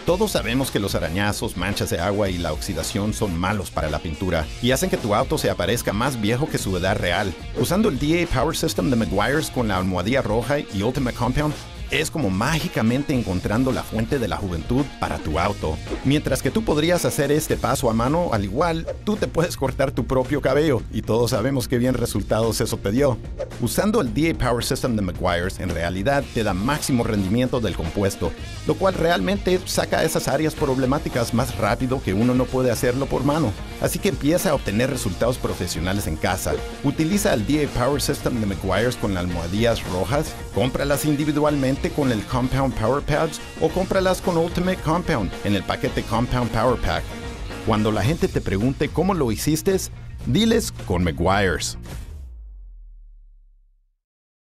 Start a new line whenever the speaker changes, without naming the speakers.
Todos sabemos que los arañazos, manchas de agua y la oxidación son malos para la pintura y hacen que tu auto se aparezca más viejo que su edad real. Usando el DA Power System de Meguiar's con la almohadilla roja y Ultimate Compound, es como mágicamente encontrando la fuente de la juventud para tu auto. Mientras que tú podrías hacer este paso a mano, al igual, tú te puedes cortar tu propio cabello, y todos sabemos qué bien resultados eso te dio. Usando el DA Power System de Meguiar's, en realidad te da máximo rendimiento del compuesto, lo cual realmente saca esas áreas problemáticas más rápido que uno no puede hacerlo por mano. Así que empieza a obtener resultados profesionales en casa. Utiliza el DA Power System de Meguiar's con las almohadillas rojas, cómpralas individualmente con el Compound Power Pads o cómpralas con Ultimate Compound en el paquete Compound Power Pack. Cuando la gente te pregunte cómo lo hiciste, diles con Meguiar's.